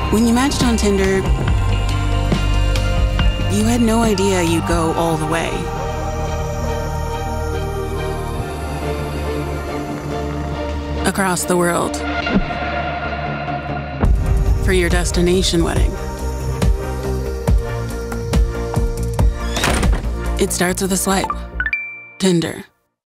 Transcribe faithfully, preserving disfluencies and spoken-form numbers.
When you matched on Tinder, you had no idea you'd go all the way. Across the world. For your destination wedding. It starts with a swipe. Tinder.